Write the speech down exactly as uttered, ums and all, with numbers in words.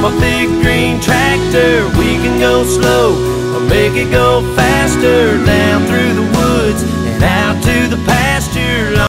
my big green tractor. We can go slow or make it go faster down through the